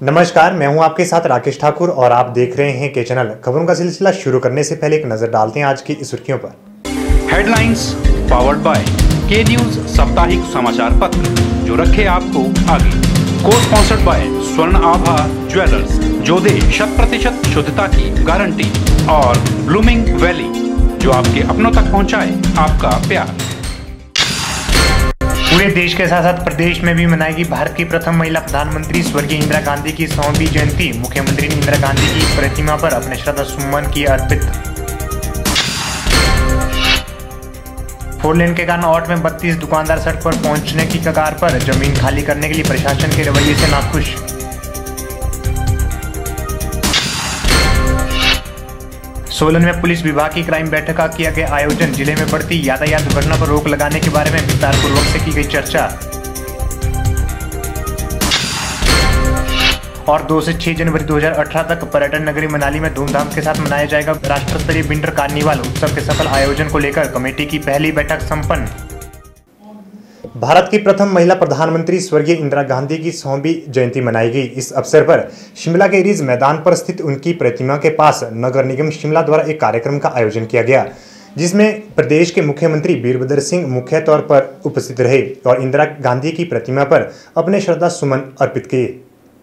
नमस्कार, मैं हूं आपके साथ राकेश ठाकुर और आप देख रहे हैं के चैनल। खबरों का सिलसिला शुरू करने से पहले एक नजर डालते हैं आज की सुर्खियों पर। Headlines powered by K news साप्ताहिक समाचार पत्र, जो रखे आपको आगे। को स्पॉन्सर्ड बाय स्वर्ण आभा ज्वेलर्स, जो दे 100% शुद्धता की गारंटी, और ब्लूमिंग वैली, जो आपके अपनों तक पहुंचाए आपका प्यार। पूरे देश के साथ साथ प्रदेश में भी मनाएगी भारत की प्रथम महिला प्रधानमंत्री स्वर्गीय इंदिरा गांधी की 100वीं जयंती। मुख्यमंत्री ने इंदिरा गांधी की प्रतिमा पर अपने श्रद्धा सुमन किए अर्पित। 4 लेन के कारण औट में 32 दुकानदार सड़क पर पहुंचने की कगार पर। जमीन खाली करने के लिए प्रशासन के रवैये से नाखुश। सोलन में पुलिस विभाग की क्राइम बैठक का किया गया आयोजन। जिले में बढ़ती यातायात दुर्घटना पर रोक लगाने के बारे में विस्तार पूर्वक से की गई चर्चा। और 2 से 6 जनवरी 2018 तक पर्यटन नगरी मनाली में धूमधाम के साथ मनाया जाएगा राष्ट्र स्तरीय विंटर कार्निवाल। उत्सव के सफल आयोजन को लेकर कमेटी की पहली बैठक संपन्न। भारत की प्रथम महिला प्रधानमंत्री स्वर्गीय इंदिरा गांधी की 100वीं जयंती मनाई गई। इस अवसर पर शिमला के रिज मैदान पर स्थित उनकी प्रतिमा के पास नगर निगम शिमला द्वारा एक कार्यक्रम का आयोजन किया गया, जिसमें प्रदेश के मुख्यमंत्री वीरभद्र सिंह मुख्य तौर पर उपस्थित रहे और इंदिरा गांधी की प्रतिमा पर अपने श्रद्धा सुमन अर्पित किए।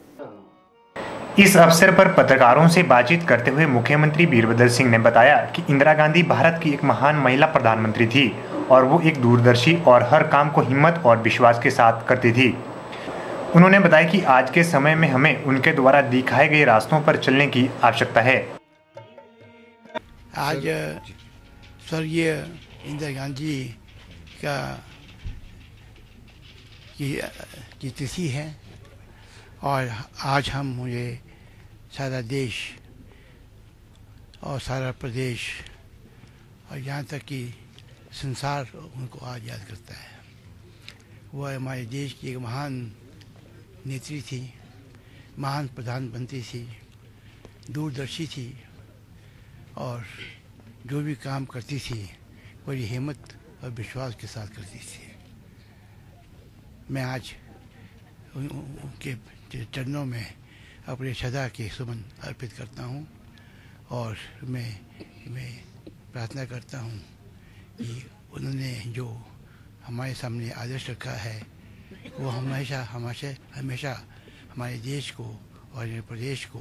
इस अवसर पर पत्रकारों से बातचीत करते हुए मुख्यमंत्री वीरभद्र सिंह ने बताया कि इंदिरा गांधी भारत की एक महान महिला प्रधानमंत्री थी और वो एक दूरदर्शी और हर काम को हिम्मत और विश्वास के साथ करती थी। उन्होंने बताया कि आज के समय में हमें उनके द्वारा दिखाए गए रास्तों पर चलने की आवश्यकता है। आज स्वर्गीय इंदिरा गांधी की तिथि है और आज मुझे सारा देश और सारा प्रदेश और यहाँ तक कि संसार उनको आज याद करता है। वह हमारे देश की एक महान नेत्री थी, महान प्रधानमंत्री थी, दूरदर्शी थी और जो भी काम करती थी बड़ी हिम्मत और विश्वास के साथ करती थी। मैं आज उनके चरणों में अपने श्रद्धा के सुमन अर्पित करता हूँ और मैं प्रार्थना करता हूँ कि उन्होंने जो हमारे सामने आदर्श रखा है वो हमेशा हमारे देश को और प्रदेश को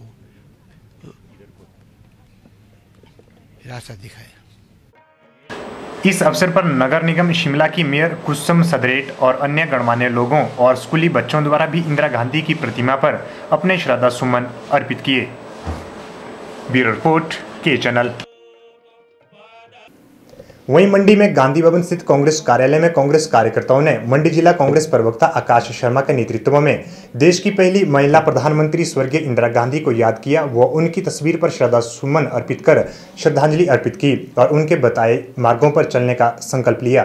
रास्ता दिखाए। इस अवसर पर नगर निगम शिमला की मेयर कुसुम सदरेट और अन्य गणमान्य लोगों और स्कूली बच्चों द्वारा भी इंदिरा गांधी की प्रतिमा पर अपने श्रद्धा सुमन अर्पित किए। ब्यूरो रिपोर्ट के चैनल। वहीं मंडी में गांधी भवन स्थित कांग्रेस कार्यालय में कांग्रेस कार्यकर्ताओं ने मंडी जिला कांग्रेस प्रवक्ता आकाश शर्मा के नेतृत्व में देश की पहली महिला प्रधानमंत्री स्वर्गीय इंदिरा गांधी को याद किया। वो उनकी तस्वीर पर श्रद्धा सुमन अर्पित कर श्रद्धांजलि अर्पित की और उनके बताए मार्गों पर चलने का संकल्प लिया।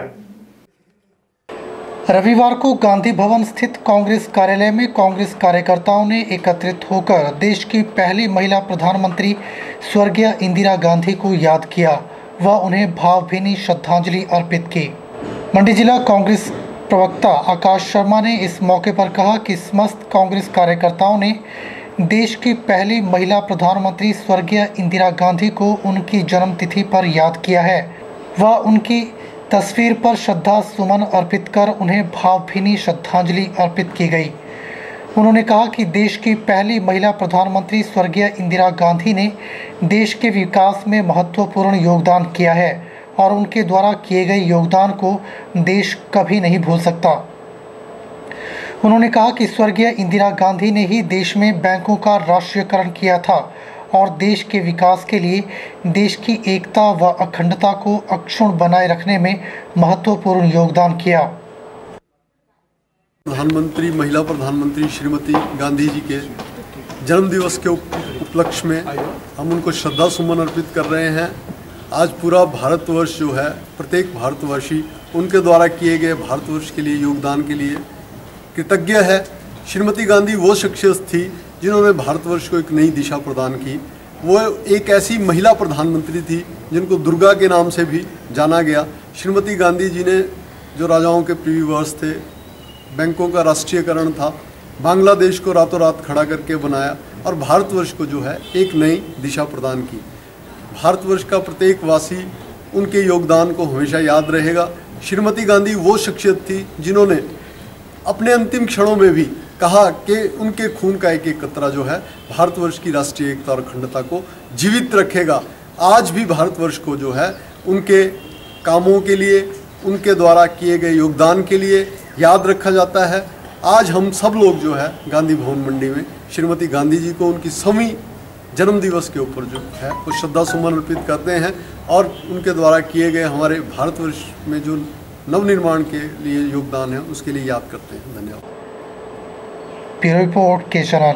रविवार को गांधी भवन स्थित कांग्रेस कार्यालय में कांग्रेस कार्यकर्ताओं ने एकत्रित होकर देश की पहली महिला प्रधानमंत्री स्वर्गीय इंदिरा गांधी को याद किया व उन्हें भावभीनी श्रद्धांजलि अर्पित की। मंडी जिला कांग्रेस प्रवक्ता आकाश शर्मा ने इस मौके पर कहा कि समस्त कांग्रेस कार्यकर्ताओं ने देश की पहली महिला प्रधानमंत्री स्वर्गीय इंदिरा गांधी को उनकी जन्मतिथि पर याद किया है व उनकी तस्वीर पर श्रद्धा सुमन अर्पित कर उन्हें भावभीनी श्रद्धांजलि अर्पित की गई। उन्होंने कहा कि देश की पहली महिला प्रधानमंत्री स्वर्गीय इंदिरा गांधी ने देश के विकास में महत्वपूर्ण योगदान किया है और उनके द्वारा किए गए योगदान को देश कभी नहीं भूल सकता। उन्होंने कहा कि स्वर्गीय इंदिरा गांधी ने ही देश में बैंकों का राष्ट्रीयकरण किया था और देश के विकास के लिए देश की एकता व अखंडता को अक्षुण्ण बनाए रखने में महत्वपूर्ण योगदान किया। महिला प्रधानमंत्री श्रीमती गांधी जी के जन्म दिवस के उपलक्ष्य में हम उनको श्रद्धा सुमन अर्पित कर रहे हैं। आज पूरा भारतवर्ष जो है, प्रत्येक भारतवर्षी उनके द्वारा किए गए भारतवर्ष के लिए योगदान के लिए कृतज्ञ है। श्रीमती गांधी वो शख्सियत थी जिन्होंने भारतवर्ष को एक नई दिशा प्रदान की। वो एक ऐसी महिला प्रधानमंत्री थी जिनको दुर्गा के नाम से भी जाना गया। श्रीमती गांधी जी ने जो राजाओं के प्रिय वर्ष थे, बैंकों का राष्ट्रीयकरण था, बांग्लादेश को रातों रात खड़ा करके बनाया और भारतवर्ष को जो है एक नई दिशा प्रदान की। भारतवर्ष का प्रत्येक वासी उनके योगदान को हमेशा याद रहेगा। श्रीमती गांधी वो शख्सियत थी जिन्होंने अपने अंतिम क्षणों में भी कहा कि उनके खून का एक एक कतरा जो है भारतवर्ष की राष्ट्रीय एकता और अखंडता को जीवित रखेगा। आज भी भारतवर्ष को जो है उनके कामों के लिए, उनके द्वारा किए गए योगदान के लिए याद रखा जाता है। आज हम सब लोग जो है गांधी भवन मंडी में श्रीमती गांधी जी को उनकी 100वीं जन्म दिवस के ऊपर जो है वो श्रद्धा सुमन अर्पित करते हैं और उनके द्वारा किए गए हमारे भारतवर्ष में जो नवनिर्माण के लिए योगदान है उसके लिए याद करते हैं। धन्यवाद। ब्यूरो रिपोर्ट के चैनल।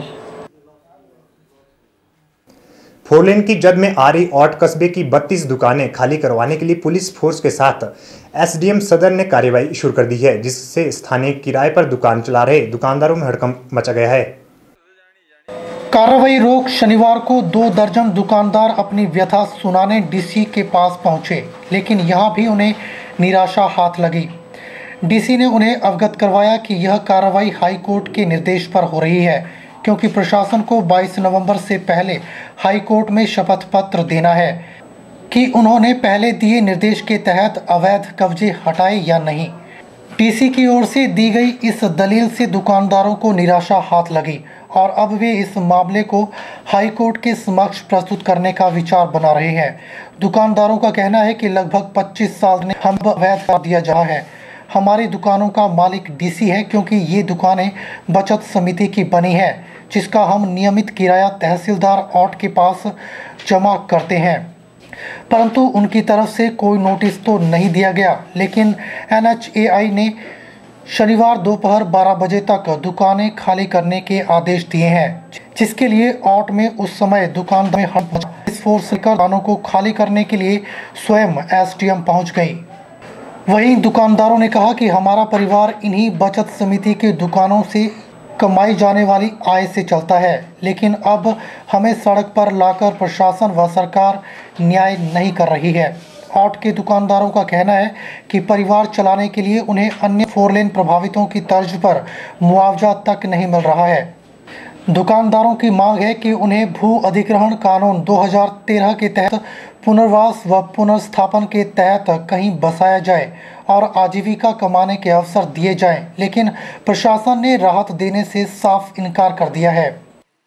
फोरलेन की जद में आ रही औट कस्बे की 32 दुकानें खाली करवाने के लिए पुलिस फोर्स के साथ एसडीएम सदर ने कार्रवाई शुरू कर दी है, जिससे स्थानीय किराए पर दुकान चला रहे दुकानदारों में हड़कंप मचा गया है। कार्रवाई रोक शनिवार को 2 दर्जन दुकानदार अपनी व्यथा सुनाने डीसी के पास पहुंचे, लेकिन यहां भी उन्हें निराशा हाथ लगी। डीसी ने उन्हें अवगत करवाया कि यह कार्रवाई हाई कोर्ट के निर्देश पर हो रही है, क्योंकि प्रशासन को 22 नवंबर से पहले हाई कोर्ट में शपथ पत्र देना है कि उन्होंने पहले दिए निर्देश के तहत अवैध कब्जे हटाए या नहीं। डीसी की ओर से दी गई इस दलील से दुकानदारों को निराशा हाथ लगी और अब वे इस मामले को हाई कोर्ट के समक्ष प्रस्तुत करने का विचार बना रहे हैं। दुकानदारों का कहना है कि लगभग 25 साल ने हम अवैध कर दिया जा है। हमारी दुकानों का मालिक डीसी है, क्योंकि ये दुकानें बचत समिति की बनी है, जिसका हम नियमित किराया तहसीलदार औट के पास जमा करते हैं, परंतु उनकी तरफ से कोई नोटिस तो नहीं दिया गया। लेकिन एनएचएआई ने शनिवार दोपहर 12 बजे तक दुकानें खाली करने के आदेश दिए हैं, जिसके लिए औट में उस समय दुकानदार में हड़कंप। इस फोर्स दुकानों को खाली करने के लिए स्वयं एसडीएम पहुंच गई। वहीं दुकानदारों ने कहा कि हमारा परिवार इन्हीं बचत समिति के दुकानों से कमाई जाने वाली आय से चलता है, लेकिन अब हमें सड़क पर लाकर प्रशासन व सरकार न्याय नहीं कर रही है। औट के दुकानदारों का कहना है कि परिवार चलाने के लिए उन्हें अन्य 4 लेन प्रभावितों की तर्ज पर मुआवजा तक नहीं मिल रहा है। दुकानदारों की मांग है कि उन्हें भू अधिग्रहण कानून 2013 के तहत पुनर्वास व पुनर्स्थापन के तहत कहीं बसाया जाए और आजीविका कमाने के अवसर दिए जाएं, लेकिन प्रशासन ने राहत देने से साफ इनकार कर दिया है।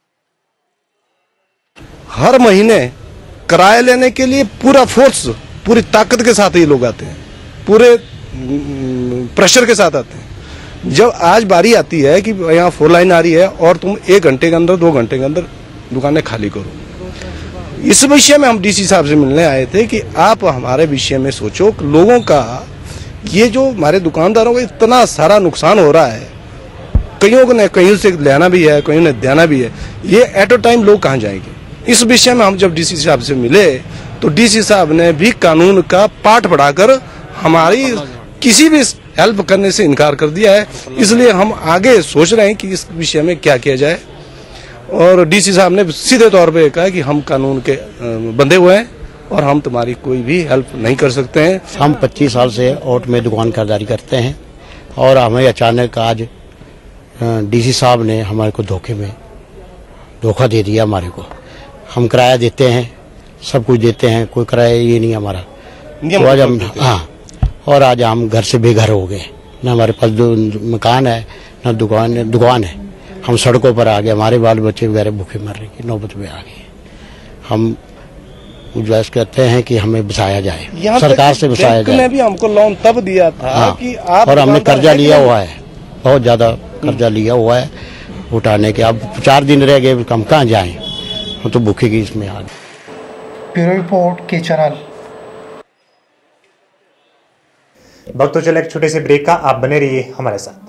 हर महीने किराया लेने के लिए पूरा फोर्स, पूरी ताकत के साथ ये लोग आते हैं, पूरे प्रेशर के साथ आते हैं। जब आज बारी आती है कि यहाँ 4 लाइन आ रही है और तुम 1 घंटे के अंदर 2 घंटे के अंदर दुकानें खाली करो, इस विषय में हम डीसी साहब से मिलने आए थे कि आप हमारे विषय में सोचो। लोगों का ये जो हमारे दुकानदारों को इतना सारा नुकसान हो रहा है, कईयों ने कहीं से लेना भी है, कईयों ने देना भी है, ये एट अ टाइम लोग कहाँ जाएंगे। इस विषय में हम जब डीसी साहब से मिले तो डीसी साहब ने भी कानून का पाठ पढ़ाकर हमारी किसी भी हेल्प करने से इनकार कर दिया है। इसलिए हम आगे सोच रहे हैं कि इस विषय में क्या किया जाए, और डीसी साहब ने सीधे तौर पे कहा कि हम कानून के बंधे हुए हैं और हम तुम्हारी कोई भी हेल्प नहीं कर सकते हैं। हम 25 साल से औट में दुकान खरीदारी करते हैं और हमें अचानक आज डीसी साहब ने हमारे को धोखा दे दिया। हमारे को हम किराया देते हैं, सब कुछ देते हैं, कोई किराया ये नहीं हमारा। तो आज हम और आज हम घर से बेघर हो गए, न हमारे पास मकान है न दुकान है। हम सड़कों पर आ गए, हमारे बाल बच्चे वगैरह भूखे मरने की नौबत में आ गए। हम गुजारिश करते हैं कि हमें बसाया जाए, सरकार से बसाया जाए। ने भी हमको लोन तब दिया था कि आप, और हमने कर्जा लिया हुआ है, बहुत ज्यादा कर्जा लिया हुआ है उठाने के। अब 4 दिन रह गए, हम कहाँ जाएं, हम तो भूखे की इसमें आ गए। ब्यूरो रिपोर्ट के चैनल। वक्त चले एक छोटे से ब्रेक का, आप बने रहिए हमारे साथ।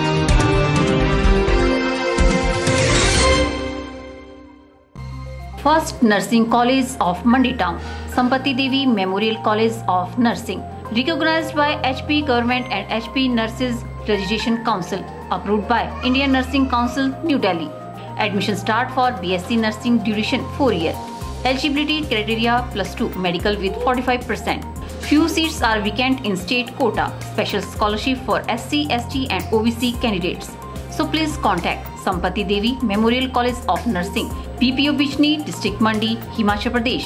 First nursing college of Mandi town, Sampatti Devi memorial college of nursing, recognized by HP Government and HP Nurses Registration Council, approved by Indian Nursing Council, New Delhi. Admission start for BSc Nursing, duration 4 years. Eligibility criteria +2, medical with 45%. Few seats are vacant in state quota. Special scholarship for SC, ST and OBC candidates. So please contact Sampatti Devi memorial college of nursing, PPO Bijni, district Mandi, Himachal Pradesh.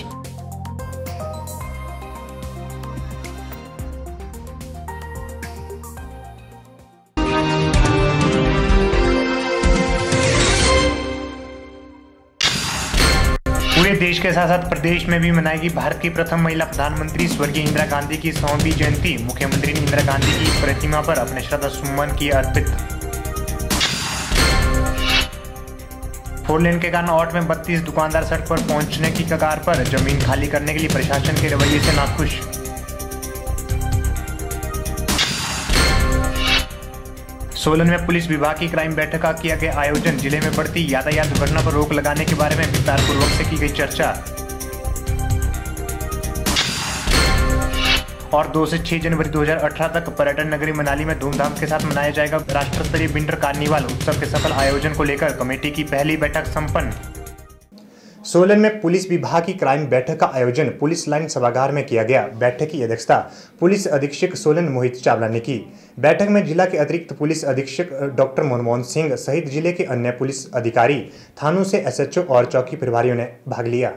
पूरे देश के साथ साथ प्रदेश में भी मनाएगी भारत की प्रथम महिला प्रधानमंत्री स्वर्गीय इंदिरा गांधी की 100वीं जयंती। मुख्यमंत्री ने इंदिरा गांधी की प्रतिमा पर अपने श्रद्धा सुमन किए अर्पित। 4 लेन के कारण औट में 32 दुकानदार सड़क पर पहुंचने की कगार पर। जमीन खाली करने के लिए प्रशासन के रवैये से नाखुश। सोलन में पुलिस विभाग की क्राइम बैठक का किया गया आयोजन। जिले में बढ़ती यातायात दुर्घटना पर रोक लगाने के बारे में विस्तार पूर्वक से की गई चर्चा। और 2 से 6 जनवरी 2018 तक पर्यटन नगरी मनाली में धूमधाम के साथ मनाया जाएगा राष्ट्र स्तरीय विंटर कार्निवाल। उत्सव के सफल आयोजन को लेकर कमेटी की पहली बैठक संपन्न। सोलन में पुलिस विभाग की क्राइम बैठक का आयोजन पुलिस लाइन सभागार में किया गया। बैठक की अध्यक्षता पुलिस अधीक्षक सोलन मोहित चावला ने की। बैठक में जिला के अतिरिक्त पुलिस अधीक्षक डॉक्टर मनमोहन सिंह सहित जिले के अन्य पुलिस अधिकारी, थानों से SHO और चौकी प्रभारियों ने भाग लिया।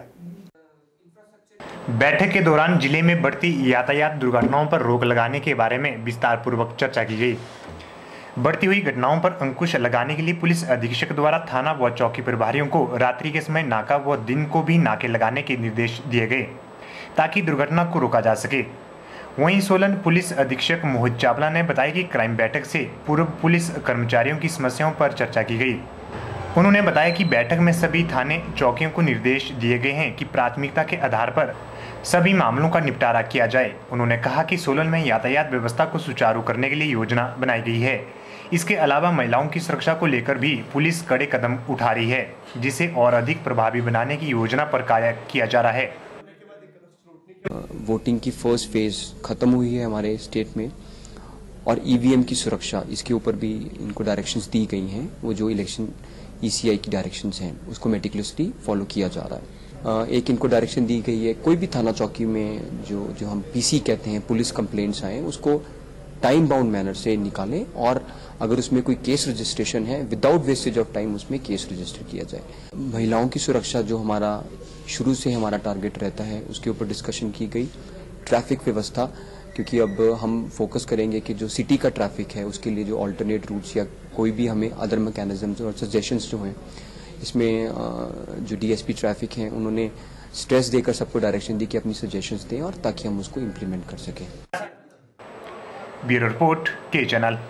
बैठक के दौरान जिले में बढ़ती यातायात दुर्घटनाओं पर रोक लगाने के बारे में विस्तार पूर्वक चर्चा की गई। बढ़ती हुई घटनाओं पर अंकुश लगाने के लिए पुलिस अधीक्षक द्वारा थाना व चौकी प्रभारियों को रात्रि के समय नाका व दिन को भी नाके लगाने के निर्देश दिए गए ताकि दुर्घटना को रोका जा सके। वहीं सोलन पुलिस अधीक्षक मोहित चावला ने बताया कि क्राइम बैठक से पूर्व पुलिस कर्मचारियों की समस्याओं पर चर्चा की गई। उन्होंने बताया कि बैठक में सभी थाने चौकियों को निर्देश दिए गए हैं कि प्राथमिकता के आधार पर सभी मामलों का निपटारा किया जाए। उन्होंने कहा कि सोलन में यातायात व्यवस्था को सुचारू करने के लिए योजना बनाई गई है। इसके अलावा महिलाओं की सुरक्षा को लेकर भी पुलिस कड़े कदम उठा रही है, जिसे और अधिक प्रभावी बनाने की योजना पर कार्य किया जा रहा है। वोटिंग की फर्स्ट फेज खत्म हुई है हमारे स्टेट में और EVM की सुरक्षा, इसके ऊपर भी इनको डायरेक्शंस दी गई हैं। वो जो इलेक्शन ECI की डायरेक्शंस हैं उसको मेटिकुलसली फॉलो किया जा रहा है। एक इनको डायरेक्शन दी गई है, कोई भी थाना चौकी में जो हम PC कहते हैं, पुलिस कंप्लेंट्स आए, उसको टाइम बाउंड मैनर से निकालें और अगर उसमें कोई केस रजिस्ट्रेशन है विदाउट वेस्टेज ऑफ टाइम उसमें केस रजिस्टर किया जाए। महिलाओं की सुरक्षा जो हमारा शुरू से हमारा टारगेट रहता है उसके ऊपर डिस्कशन की गई। ट्रैफिक व्यवस्था, क्योंकि अब हम फोकस करेंगे कि जो सिटी का ट्रैफिक है उसके लिए जो अल्टरनेट रूट्स या कोई भी हमें अदर मैकेनिज्म्स और सजेशंस जो हैं, इसमें जो DSP ट्रैफिक हैं उन्होंने स्ट्रेस देकर सबको डायरेक्शन दी कि अपनी सजेशंस दें और ताकि हम उसको इम्प्लीमेंट कर सकें। ब्यूरो रिपोर्ट के चैनल।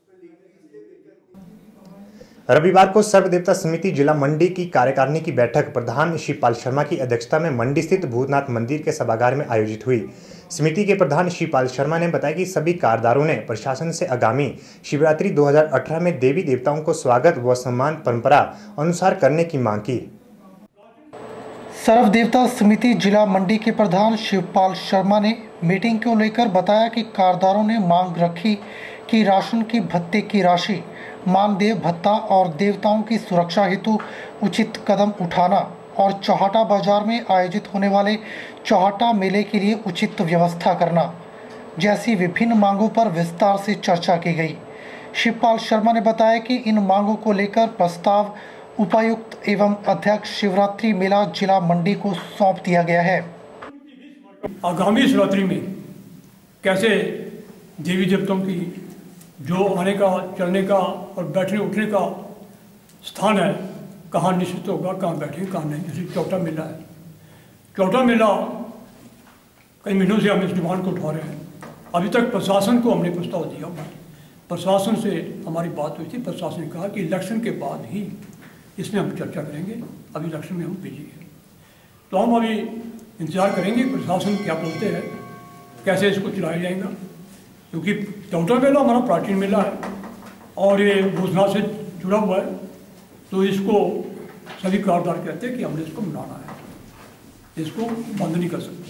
रविवार को सर्वदेवता समिति जिला मंडी की कार्यकारिणी की बैठक प्रधान शिवपाल शर्मा की अध्यक्षता में मंडी स्थित भूतनाथ मंदिर के सभागार में आयोजित हुई। समिति के प्रधान शिवपाल शर्मा ने बताया कि सभी कार्यदारों ने प्रशासन से आगामी शिवरात्रि 2018 में देवी देवताओं को स्वागत व सम्मान परंपरा अनुसार करने की मांग की। सर्वदेवता समिति जिला मंडी के प्रधान शिवपाल शर्मा ने मीटिंग को लेकर बताया कि कार्यदारों ने मांग रखी कि राशन की भत्ते की राशि, मानदेय भत्ता और देवताओं की सुरक्षा हेतु उचित कदम उठाना और चौहाटा बाजार में आयोजित होने वाले चौहाटा मेले के लिए उचित व्यवस्था करना जैसी विभिन्न मांगों पर विस्तार से चर्चा की गई। शिवपाल शर्मा ने बताया कि इन मांगों को लेकर प्रस्ताव उपायुक्त एवं अध्यक्ष शिवरात्रि मेला जिला मंडी को सौंप दिया गया है। आगामी शिवरात्रि में कैसे देवी देवताओं की जो आने का, चलने का और बैठने उठने का स्थान है, कहाँ निश्चित होगा, कहाँ बैठेंगे कहाँ नहीं। जैसे चौथा मेला है, चौथा मेला कई महीनों से हम इस डिमांड को उठा रहे हैं। अभी तक प्रशासन को हमने प्रस्ताव दिया, प्रशासन से हमारी बात हुई थी। प्रशासन ने कहा कि इलेक्शन के बाद ही इसमें हम चर्चा करेंगे, अभी इलेक्शन में हम बिजी हैं। तो हम अभी इंतजार करेंगे प्रशासन क्या बोलते हैं, कैसे इसको चलाया जाएगा, क्योंकि चौथा मेला हमारा प्राचीन मेला है और ये भूतनाथ से जुड़ा हुआ है। तो इसको सभी कार्यदार कहते हैं कि हमने इसको मनाना है, इसको बंद नहीं कर सकते।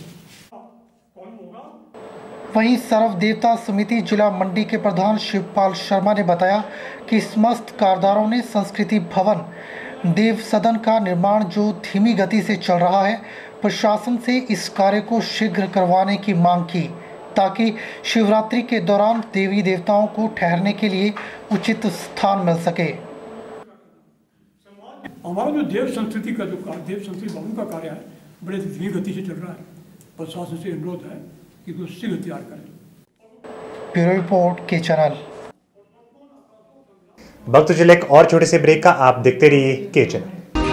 वहीं सर्वदेवता समिति जिला मंडी के प्रधान शिवपाल शर्मा ने बताया कि समस्त कार्यदारों ने संस्कृति भवन देव सदन का निर्माण जो धीमी गति से चल रहा है, प्रशासन से इस कार्य को शीघ्र करवाने की मांग की ताकि शिवरात्रि के दौरान देवी देवताओं को ठहरने के लिए उचित स्थान मिल सके। हमारा जो देव संस्कृति का जो देव संस्कृति भवन का कार्य है बड़े धीमी गति से चल रहा है। प्रशासन से अनुरोध है कि कुछ शीघ्र तैयार करें। ब्यूरो रिपोर्ट के चैनल। वक्त चले एक और छोटे से ब्रेक का, आप देखते रहिए के चैनल।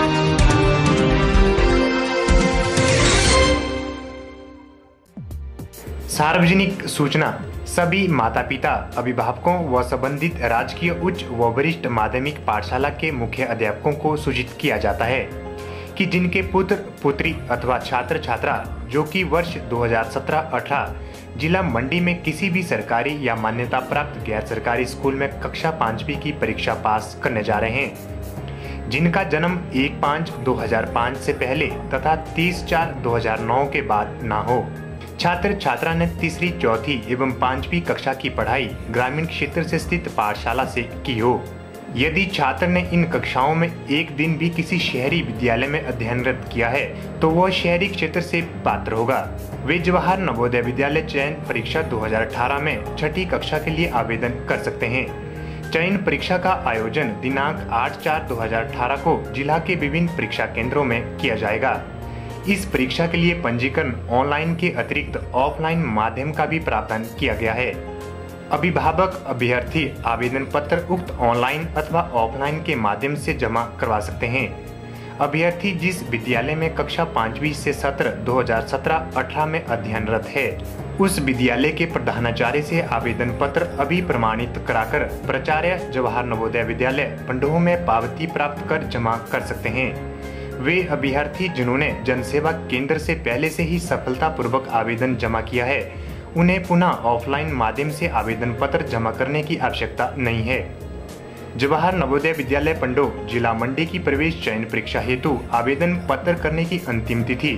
सार्वजनिक सूचना। सभी माता पिता, अभिभावकों व संबंधित राजकीय उच्च व वरिष्ठ माध्यमिक पाठशाला के मुख्य अध्यापकों को सूचित किया जाता है कि जिनके पुत्र पुत्री अथवा छात्र छात्रा जो कि वर्ष 2017-18 जिला मंडी में किसी भी सरकारी या मान्यता प्राप्त गैर सरकारी स्कूल में कक्षा 5वीं की परीक्षा पास करने जा रहे हैं, जिनका जन्म 1/5/2005 से पहले तथा 30/4/2009 के बाद ना हो, छात्र छात्रा ने तीसरी, चौथी एवं 5वीं कक्षा की पढ़ाई ग्रामीण क्षेत्र से स्थित पाठशाला से की हो। यदि छात्र ने इन कक्षाओं में एक दिन भी किसी शहरी विद्यालय में अध्ययनरत किया है तो वह शहरी क्षेत्र से पात्र होगा। वे जवाहर नवोदय विद्यालय चयन परीक्षा 2018 में छठी कक्षा के लिए आवेदन कर सकते हैं। चयन परीक्षा का आयोजन दिनांक 8/4/2018 को जिला के विभिन्न परीक्षा केंद्रों में किया जाएगा। इस परीक्षा के लिए पंजीकरण ऑनलाइन के अतिरिक्त ऑफलाइन माध्यम का भी प्रावधान किया गया है। अभिभावक अभ्यर्थी आवेदन पत्र उक्त ऑनलाइन अथवा ऑफलाइन के माध्यम से जमा करवा सकते हैं। अभ्यर्थी जिस विद्यालय में कक्षा 5वीं से सत्र 2017-18 में अध्ययनरत है उस विद्यालय के प्रधानाचार्य से आवेदन पत्र अभी प्रमाणित कराकर प्राचार्य जवाहर नवोदय विद्यालय पंडोह में पावती प्राप्त कर जमा कर सकते हैं। वे अभ्यर्थी जिन्होंने जनसेवा केंद्र से पहले से ही सफलतापूर्वक आवेदन जमा किया है उन्हें पुनः ऑफलाइन माध्यम से आवेदन पत्र जमा करने की आवश्यकता नहीं है। जवाहर नवोदय विद्यालय पंडोह जिला मंडी की प्रवेश चयन परीक्षा हेतु आवेदन पत्र करने की अंतिम तिथि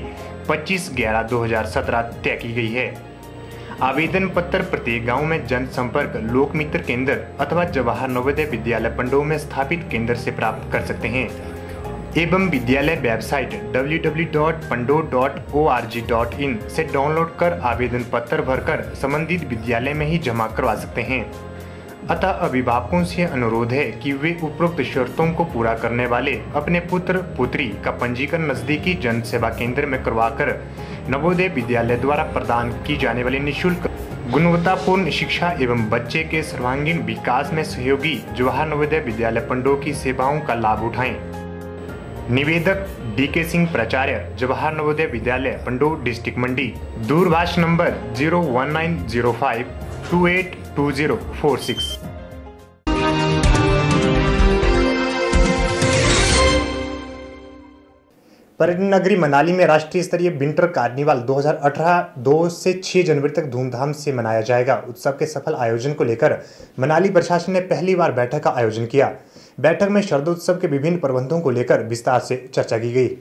25/11/2017 तय की गई है। आवेदन पत्र प्रत्येक गांव में जनसंपर्क लोक मित्र केंद्र अथवा जवाहर नवोदय विद्यालय पंडोह में स्थापित केंद्र से प्राप्त कर सकते हैं एवं विद्यालय वेबसाइट www.pandoh.org.in से डाउनलोड कर आवेदन पत्र भरकर संबंधित विद्यालय में ही जमा करवा सकते हैं। अतः अभिभावकों से अनुरोध है कि वे उपरोक्त शर्तों को पूरा करने वाले अपने पुत्र पुत्री का पंजीकरण नजदीकी जन सेवा केंद्र में करवाकर नवोदय विद्यालय द्वारा प्रदान की जाने वाली निःशुल्क गुणवत्तापूर्ण शिक्षा एवं बच्चे के सर्वांगीण विकास में सहयोगी जवाहर नवोदय विद्यालय पंडोह की सेवाओं का लाभ उठाएं। निवेदक DK सिंह, प्राचार्य जवाहर नवोदय विद्यालय पंडोह डिस्ट्रिक्ट मंडी। दूरभाष नंबर 01905282046। पर्यटन नगरी मनाली में राष्ट्रीय स्तरीय विंटर कार्निवाल 2018 2 से 6 जनवरी तक धूमधाम से मनाया जाएगा। उत्सव के सफल आयोजन को लेकर मनाली प्रशासन ने पहली बार बैठक का आयोजन किया। बैठक में शरदोत्सव के विभिन्न प्रबंधों को लेकर विस्तार से चर्चा की गई।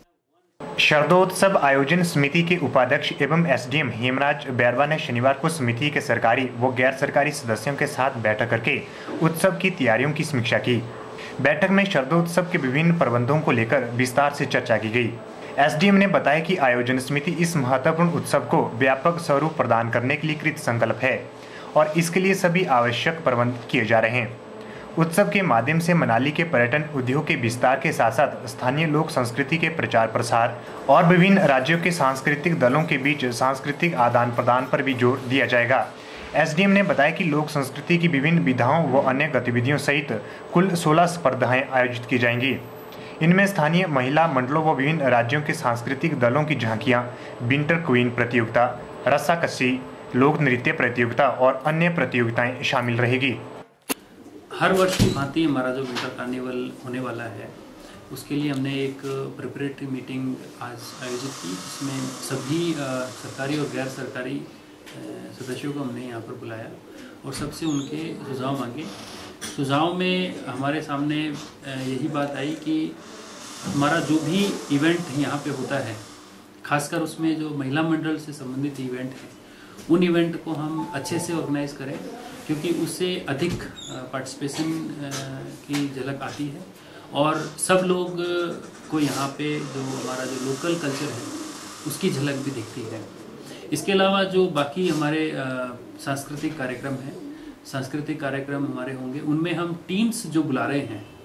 शरदोत्सव आयोजन समिति के उपाध्यक्ष एवं SDM हेमराज बैरवा ने शनिवार को समिति के सरकारी व गैर सरकारी सदस्यों के साथ बैठक करके उत्सव की तैयारियों की समीक्षा की। बैठक में शरदोत्सव के विभिन्न प्रबंधों को लेकर विस्तार से चर्चा की गई। SDM ने बताया कि आयोजन समिति इस महत्वपूर्ण उत्सव को व्यापक स्वरूप प्रदान करने के लिए कृत संकल्प है और इसके लिए सभी आवश्यक प्रबंध किए जा रहे हैं। उत्सव के माध्यम से मनाली के पर्यटन उद्योग के विस्तार के साथ साथ स्थानीय लोक संस्कृति के प्रचार प्रसार और विभिन्न राज्यों के सांस्कृतिक दलों के बीच सांस्कृतिक आदान प्रदान पर भी जोर दिया जाएगा। SDM ने बताया कि लोक संस्कृति की विभिन्न विधाओं व अन्य गतिविधियों सहित कुल 16 स्पर्धाएं आयोजित की जाएंगी। इनमें स्थानीय महिला मंडलों व विभिन्न राज्यों के सांस्कृतिक दलों की झांकियां, विंटर क्वीन प्रतियोगिता, रस्साकसी, लोक नृत्य प्रतियोगिता और अन्य प्रतियोगिताएं शामिल रहेगी। हर वर्ष की भांति हमारा जो विंटर कार्निवल होने वाला है उसके लिए हमने एक प्रिपरेटरी मीटिंग आज आयोजित की, जिसमें सभी सरकारी और गैर सरकारी सदस्यों को हमने यहाँ पर बुलाया और सबसे उनके सुझाव मांगे। सुझाव में हमारे सामने यही बात आई कि हमारा जो भी इवेंट यहाँ पे होता है, खासकर उसमें जो महिला मंडल से संबंधित इवेंट है, उन इवेंट को हम अच्छे से ऑर्गेनाइज करें, क्योंकि उससे अधिक पार्टिसिपेशन की झलक आती है और सब लोग को यहाँ पे जो हमारा जो लोकल कल्चर है उसकी झलक भी दिखती है। इसके अलावा जो बाकी हमारे सांस्कृतिक कार्यक्रम हैं, सांस्कृतिक कार्यक्रम हमारे होंगे, उनमें हम टीम्स जो बुला रहे हैं,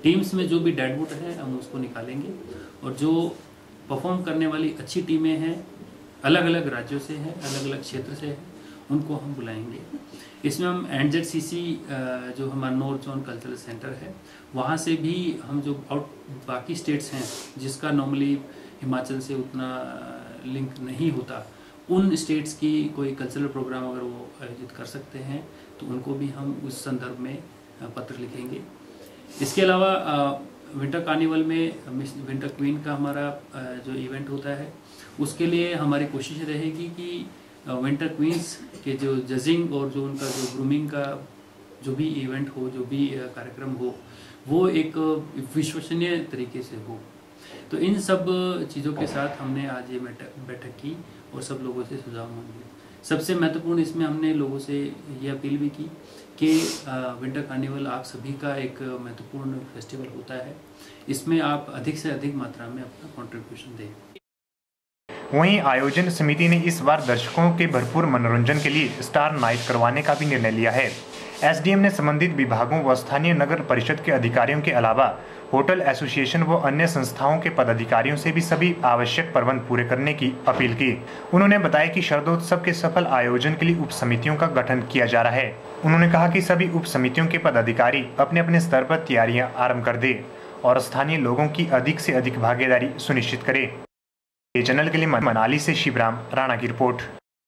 टीम्स में जो भी डेडवुड है हम उसको निकालेंगे और जो परफॉर्म करने वाली अच्छी टीमें हैं, अलग अलग राज्यों से हैं, अलग अलग क्षेत्र से हैं, उनको हम बुलाएंगे। इसमें हम NZCC जो हमारा नॉर्थ जोन कल्चरल सेंटर है, वहाँ से भी हम जो बाकी स्टेट्स हैं जिसका नॉर्मली हिमाचल से उतना लिंक नहीं होता, उन स्टेट्स की कोई कल्चरल प्रोग्राम अगर वो आयोजित कर सकते हैं तो उनको भी हम उस संदर्भ में पत्र लिखेंगे। इसके अलावा विंटर कार्निवल में विंटर क्वीन का हमारा जो इवेंट होता है, उसके लिए हमारी कोशिश रहेगी कि विंटर क्वींस के जो जजिंग और जो उनका जो ग्रूमिंग का जो भी इवेंट हो, जो भी कार्यक्रम हो, वो एक विश्वसनीय तरीके से हो। तो इन सब चीज़ों के साथ हमने आज ये बैठक की और सब लोगों से सुझाव मांगे। सबसे महत्वपूर्ण इसमें हमने लोगों से ये अपील भी की कि विंटर कार्निवल आप सभी का एक महत्वपूर्ण फेस्टिवल होता है, इसमें आप अधिक से अधिक मात्रा में अपना कंट्रीब्यूशन दें। वहीं आयोजन समिति ने इस बार दर्शकों के भरपूर मनोरंजन के लिए स्टार नाइट करवाने का भी निर्णय लिया है। एसडीएम ने संबंधित विभागों व स्थानीय नगर परिषद के अधिकारियों के अलावा होटल एसोसिएशन व अन्य संस्थाओं के पदाधिकारियों से भी सभी आवश्यक प्रबंध पूरे करने की अपील की। उन्होंने बताया कि शरदोत्सव के सफल आयोजन के लिए उप समितियों का गठन किया जा रहा है। उन्होंने कहा कि सभी उप समितियों के पदाधिकारी अपने अपने स्तर पर तैयारियां आरंभ कर दे और स्थानीय लोगों की अधिक से अधिक भागीदारी सुनिश्चित करे। चैनल के लिए मनाली से शिवराम राणा की रिपोर्ट।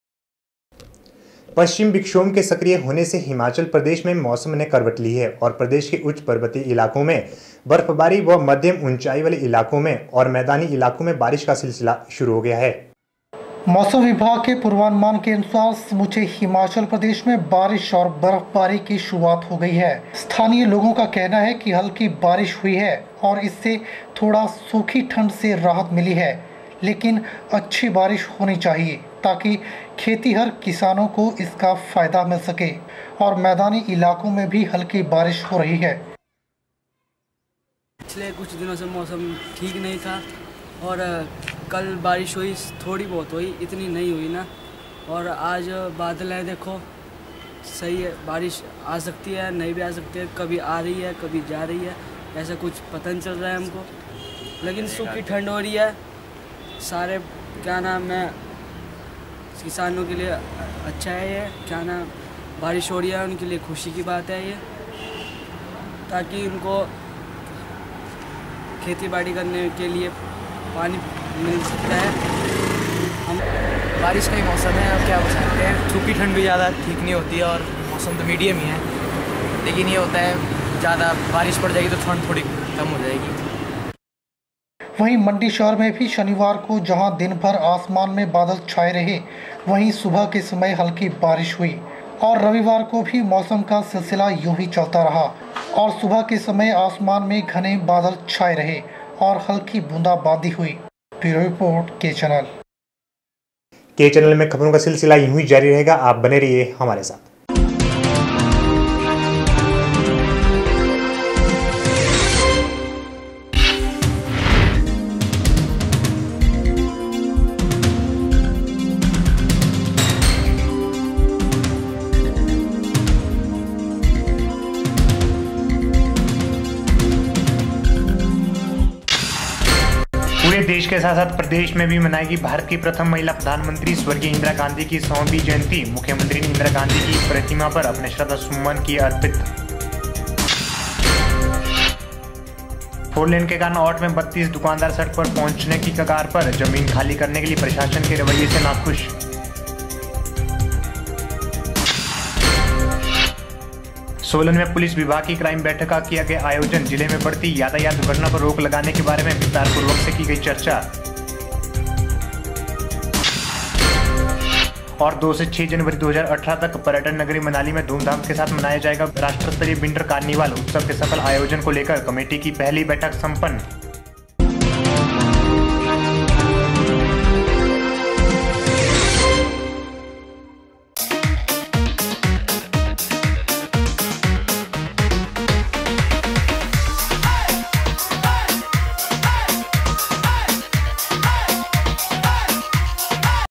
पश्चिम विक्षोभ के सक्रिय होने से हिमाचल प्रदेश में मौसम ने करवट ली है और प्रदेश के उच्च पर्वतीय इलाकों में बर्फबारी व मध्यम ऊंचाई वाले इलाकों में और मैदानी इलाकों में बारिश का सिलसिला शुरू हो गया है। मौसम विभाग के पूर्वानुमान के अनुसार समूचे हिमाचल प्रदेश में बारिश और बर्फबारी की शुरुआत हो गई है। स्थानीय लोगों का कहना है कि हल्की बारिश हुई है और इससे थोड़ा सूखी ठंड से राहत मिली है, लेकिन अच्छी बारिश होनी चाहिए ताकि खेतीहर किसानों को इसका फायदा मिल सके और मैदानी इलाकों में भी हल्की बारिश हो रही है। पिछले कुछ दिनों से मौसम ठीक नहीं था और कल बारिश हुई, थोड़ी बहुत हुई, इतनी नहीं हुई ना। और आज बादल है, देखो सही है, बारिश आ सकती है, नहीं भी आ सकती है, कभी आ रही है कभी जा रही है, ऐसा कुछ पता नहीं चल रहा है हमको। लेकिन सूखी ठंड हो रही है, सारे क्या नाम है किसानों के लिए अच्छा है ये, क्या नाम बारिश हो रही है उनके लिए खुशी की बात है ये, ताकि उनको खेती बाड़ी करने के लिए पानी मिल सकता है। हम बारिश का ही मौसम है, अब क्या हो सकते हैं। सूखी ठंड भी ज़्यादा ठीक नहीं होती है और मौसम तो मीडियम ही है, लेकिन ये होता है ज़्यादा बारिश पड़ जाएगी तो ठंड थोड़ी कम हो जाएगी। वहीं मंडी शहर में भी शनिवार को जहां दिन भर आसमान में बादल छाए रहे, वहीं सुबह के समय हल्की बारिश हुई और रविवार को भी मौसम का सिलसिला यूं ही चलता रहा और सुबह के समय आसमान में घने बादल छाए रहे और हल्की बूंदाबांदी हुई। ब्यूरो रिपोर्ट के चैनल में खबरों का सिलसिला यूं ही जारी रहेगा, आप बने रहिए हमारे साथ। पूरे देश के साथ साथ प्रदेश में भी मनाएगी भारत की प्रथम महिला प्रधानमंत्री स्वर्गीय इंदिरा गांधी की 100वीं जयंती। मुख्यमंत्री ने इंदिरा गांधी की प्रतिमा पर अपने श्रद्धा सुमन किए अर्पित। 4 लेन के कारण औट में 32 दुकानदार सड़क पर पहुंचने की कगार पर, जमीन खाली करने के लिए प्रशासन के रवैये से नाखुश। सोलन में पुलिस विभाग की क्राइम बैठक का किया गया आयोजन। जिले में बढ़ती यातायात दुर्घटना पर रोक लगाने के बारे में विस्तारपूर्वक से की गई चर्चा। और 2 से 6 जनवरी 2018 तक पर्यटन नगरी मनाली में धूमधाम के साथ मनाया जाएगा राष्ट्र स्तरीय विंटर कार्निवाल। उत्सव के सफल आयोजन को लेकर कमेटी की पहली बैठक संपन्न।